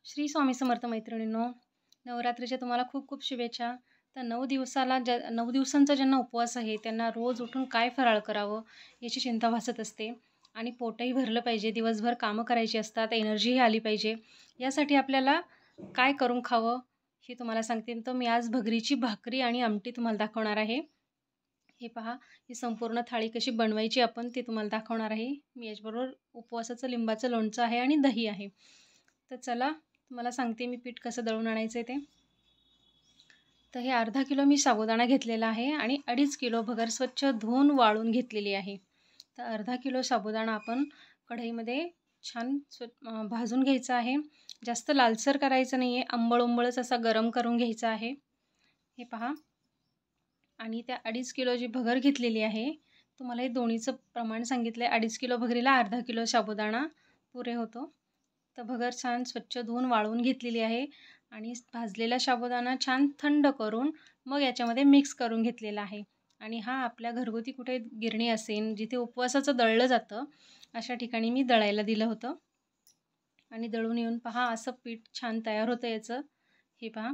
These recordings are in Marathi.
श्री स्वामी समर्थ मैत्रिणींनो, नवरात्रीच्या तुम्हाला खूप खूप शुभेच्छा. तर 9 दिवसांचा ज्यांना उपवास आहे त्यांना रोज उठून काय फराळ करावं याची चिंता भासत असते आणि पोटही भरलं पाहिजे, दिवसभर कामं करायची असतात, एनर्जीही आली पाहिजे. यासाठी आपल्याला काय करून खावं हे तुम्हाला सांगते. तर मी आज भगरीची भाकरी आणि आमटी तुम्हाला दाखवणार आहे. हे पहा, ही संपूर्ण थाळी कशी बनवायची आपण ते तुम्हाला दाखवणार आहे. मी याचबरोबर उपवासाचं लिंबाचं लोणचं आहे आणि दही आहे. तर चला तुम्हाला सांगते मी पीठ कसं दळून आणायचं आहे ते. तर हे अर्धा किलो मी साबुदाणा घेतलेला आहे आणि 2.5 किलो भगर स्वच्छ धुवून वाळून घेतलेली आहे. तर अर्धा किलो साबुदाणा आपण कढईमध्ये छान भाजून घ्यायचा आहे. जास्त लालसर करायचं नाही आहे, आंबळ-उंबळच असा गरम करून घ्यायचा आहे. हे पहा. आणि त्या 2.5 किलो जी भगर घेतलेली आहे, तुम्हाला हे दोन्हीचं प्रमाण सांगितलं आहे. 2.5 किलो भगरीला अर्धा किलो साबुदाणा पुरे होतो. तर भगर छान स्वच्छ धुवून वाळवून घेतलेली आहे आणि भाजलेला साबुदाणा छान थंड करून मग याच्यामध्ये मिक्स करून घेतलेला आहे. आणि हा आपल्या घरगुती कुठे गिरणी असेल जिथे उपवासाचं दळलं जातं अशा ठिकाणी मी दळायला दिलं होतं. आणि दळून येऊन पहा असं पीठ छान तयार होतं याचं. हे पहा,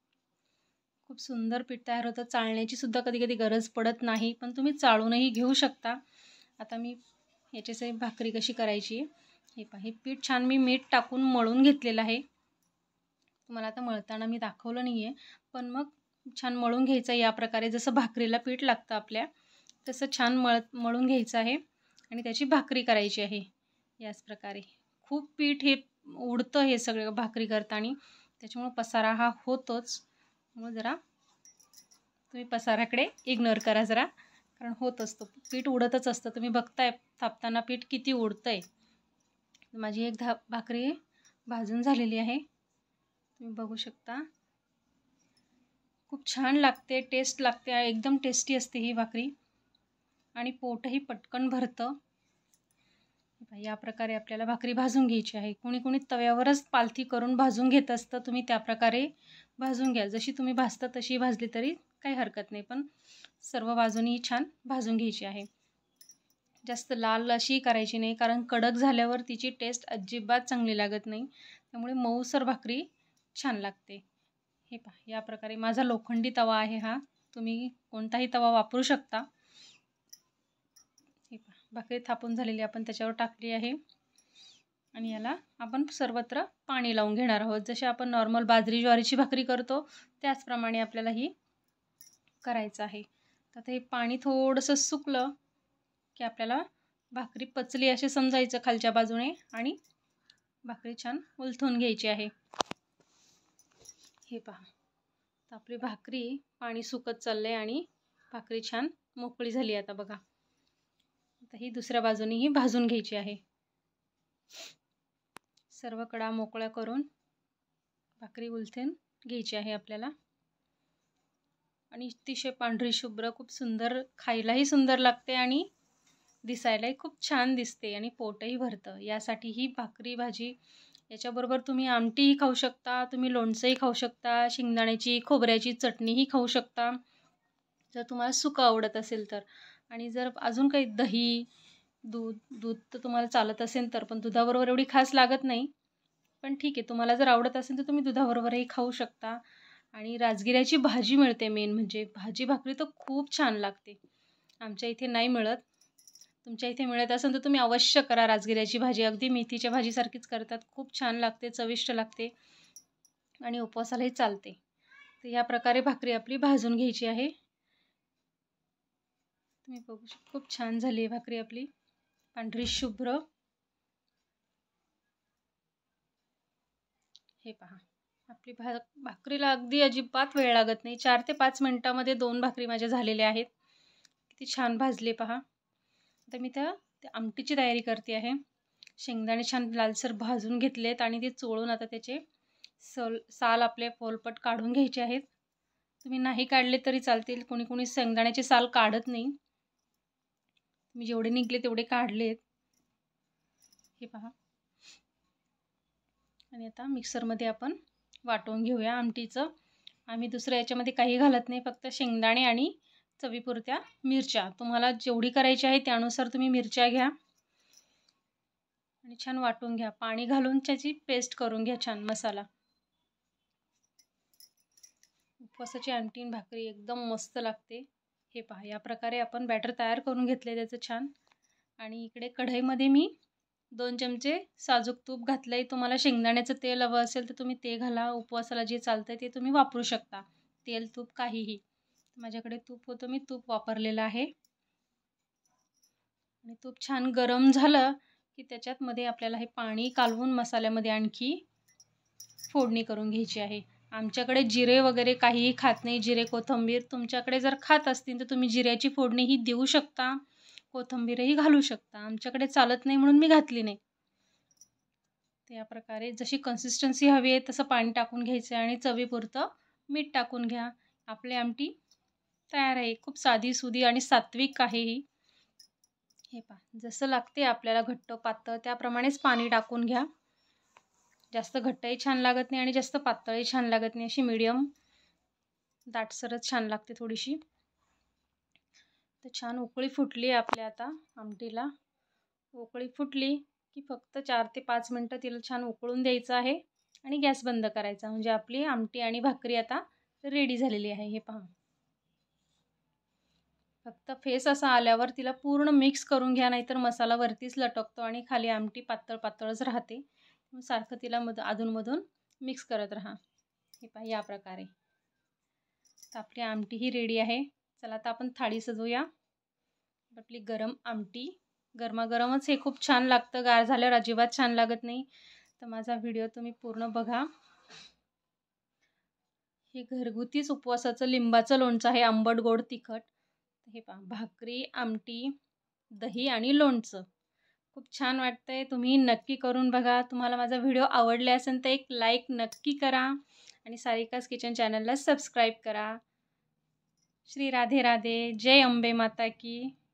खूप सुंदर पीठ तयार होतं. चाळण्याची सुद्धा कधी कधी गरज पडत नाही, पण तुम्ही चाळूनही घेऊ शकता. आता मी याच्यासाठी भाकरी कशी करायची हे पहा. हे पीठ छान मी मीठ टाकून मळून घेतलेलं आहे. तुम्हाला आता मळताना मी दाखवलं नाही आहे, पण मग छान मळून घ्यायचं या प्रकारे. जसं भाकरीला पीठ लागतं आपल्या तसं छान मळून घ्यायचं आहे आणि त्याची भाकरी करायची आहे याच प्रकारे. खूप पीठ हे उडतं हे सगळं भाकरी करताना, त्याच्यामुळे पसारा हा होतोच. मग जरा तुम्ही पसाराकडे इग्नोर करा जरा, कारण होत असतो, पीठ उडतच असतं. तुम्ही बघताय थापताना पीठ किती उडतंय. माझी एक भाकरी भाजून झालेली आहे, तुम्ही बघू शकता. खूप छान लागते, टेस्ट लागते, एकदम टेस्टी असते ही भाकरी आणि पोटही पटकन भरतं. या प्रकारे आपल्याला भाकरी भाजून घ्यायची आहे. कोणी कोणी तव्यावरच पालथी करून भाजून घेत असतं, तुम्ही त्या प्रकारे भाजून घ्या. जशी तुम्ही भाजता तशी भाजली तरी काही हरकत नाही, पण सर्व बाजूनी छान भाजून घ्यायची आहे. जास्त लाल अशी करायची नाही, कारण कडक झाल्यावर तिची टेस्ट अजिबात चांगली लागत नाही. त्यामुळे मऊसर भाकरी छान लागते. हे पहा, या प्रकारे माझा लोखंडी तवा आहे हा, तुम्ही कोणताही तवा वापरू शकता. हे पहा, भाकरी थापून झालेली आपण त्याच्यावर टाकली आहे आणि याला आपण सर्वत्र पाणी लावून घेणार आहोत. जसे आपण नॉर्मल बाजरी ज्वारीची भाकरी करतो त्याचप्रमाणे आपल्याला ही करायचं आहे. तर ते पाणी थोडंसं सुकलं की आपल्याला भाकरी पचली असे समजायचं खालच्या बाजूने आणि भाकरी छान उलथून घ्यायची आहे. हे पहा, तर आपली भाकरी पाणी सुकत चाललंय आणि भाकरी छान मोकळी झाली. आता बघा, आता ही दुसऱ्या बाजूनेही भाजून घ्यायची आहे. सर्व कडा मोकळ्या करून भाकरी उलथून घ्यायची आहे आपल्याला. आणि अतिशय पांढरी शुभ्र, खूप सुंदर, खायलाही सुंदर लागते आणि दिसायलाही खूप छान दिसते आणि पोटही भरतं. यासाठी ही भाकरी भाजी याच्याबरोबर तुम्ही आमटीही खाऊ शकता, तुम्ही लोणचंही खाऊ शकता, शेंगदाण्याची खोबऱ्याची चटणीही खाऊ शकता जर तुम्हाला सुकं आवडत असेल तर. आणि जर अजून काही दही दूध तर तुम्हाला चालत असेल तर, पण दुधाबरोबर एवढी खास लागत नाही, पण ठीक आहे, तुम्हाला जर आवडत असेल तर तुम्ही दुधाबरोबरही खाऊ शकता. आणि राजगिऱ्याची भाजी मिळते, मेन म्हणजे भाजी भाकरी तर खूप छान लागते. आमच्या इथे नाही मिळत, तुमच्या इथे मिळत असेल तर तुम्ही अवश्य करा राजगिऱ्याची भाजी. अगदी मेथीच्या भाजीसारखीच करतात, खूप छान लागते, चविष्ट लागते आणि उपवासालाही चालते. तर या प्रकारे भाकरी आपली भाजून घ्यायची आहे. तुम्ही बघू शकता खूप छान झाली आहे भाकरी आपली, पांढरी शुभ्र. हे पहा, आपली भाकरीला अगदी अजिबात वेळ लागत नाही. 4 ते 5 मिनिटामध्ये 2 भाकरी माझ्या झालेल्या आहेत. किती छान भाजले पहा. आता मी त्या आमटीची तयारी करते आहे. शेंगदाणे छान लालसर भाजून घेतलेत आणि ते चोळून आता त्याचे साल आपले पोलपट काढून घ्यायचे आहेत. तुम्ही नाही काढले तरी चालतील, कोणी कोणी शेंगदाण्याचे साल काढत नाही. मी जेवढे निघले तेवढे काढलेत. हे पहा, आणि आता मिक्सरमध्ये आपण वाटून घेऊया आमटीचं. आम्ही दुसऱ्या याच्यामध्ये काही घालत नाही, फक्त शेंगदाणे आणि चवीपुरत्या मिरच्या. तुम्हाला जेवढी करायची आहे त्यानुसार तुम्ही मिरच्या घ्या. आणि छान वाटून घ्या. पाणी घालून त्याची पेस्ट करून घ्या छान मसाला. उपवासाची आमटी आणि भाकरी एकदम मस्त लागते. हे पहा, या प्रकारे आपण बॅटर तयार करून घेतले त्याचं छान. आणि इकडे कढईमध्ये मी 2 चमचे साजूक तूप घातलं आहे. तुम्हाला शेंगदाण्याचं तेल हवं असेल तर तुम्ही ते घाला. उपवासाला जे चालतं आहे ते तुम्ही वापरू शकता. तेल, तूप काहीही. माझ्याकडे तूप होतं, मी तूप वापरलेलं आहे. आणि तूप छान गरम झालं की त्याच्यामध्ये आपल्याला हे पाणी कालवून मसाल्यामध्ये आणखी फोडणी करून घ्यायची आहे. आमच्याकडे जिरे वगैरे काहीही खात नाही. जिरे, कोथिंबीर तुमच्याकडे जर खात असतील तर तुम्ही जिऱ्याची फोडणीही देऊ शकता. कोथिंबीरही घालू शकता. आमच्याकडे चालत नाही म्हणून मी घातली नाही. त्या प्रकारे जशी कन्सिस्टन्सी हवी आहे तसं पाणी टाकून घ्यायचं आणि चवीपुरतं मीठ टाकून घ्या. आपली आमटी तयार आहे. खूप साधीसुधी आणि सात्विक आहे ही. हे पहा, जसं लागते आपल्याला घट्ट पातळ त्याप्रमाणेच पाणी टाकून घ्या. जास्त घट्टही छान लागत नाही आणि जास्त पातळही छान लागत नाही. अशी मीडियम दाटसरच छान लागते थोडीशी. तर छान उकळी फुटली आपल्या आता आमटीला. उकळी फुटली की फक्त 4 ते 5 मिनटं तिला छान उकळून द्यायचं आहे आणि गॅस बंद करायचा. म्हणजे आपली आमटी आणि भाकरी आता रेडी झालेली आहे. हे पहा, फक्त फेस असा आल्यावर तिला पूर्ण मिक्स करून घ्या, नाहीतर मसाला वरतीच लटकतो आणि खाली आमटी पातळ पातळच राहते. सारखं तिला अधूनमधून मिक्स करत राहा. हे पहा, या प्रकारे. तर आपली आमटी ही रेडी आहे. चला आता आपण थाळी सजवूया. आपली गरम आमटी, गरमागरमच हे खूप छान लागतं. गार झाल्यावर अजिबात छान लागत नाही. तर माझा व्हिडिओ तुम्ही पूर्ण बघा. हे घरगुतीच उपवासाचं लिंबाचं लोणचं आहे, आंबट गोड तिखट. हे पहा, भाकरी, आमटी, दही आणि लोणचं. खूप छान वाटतंय. तुम्ही नक्की करून बघा. तुम्हाला माझा व्हिडिओ आवडला असेल तर एक लाईक नक्की करा आणि सारिकास किचन चॅनलला सबस्क्राईब करा. श्री राधे राधे. जय अंबे माता की.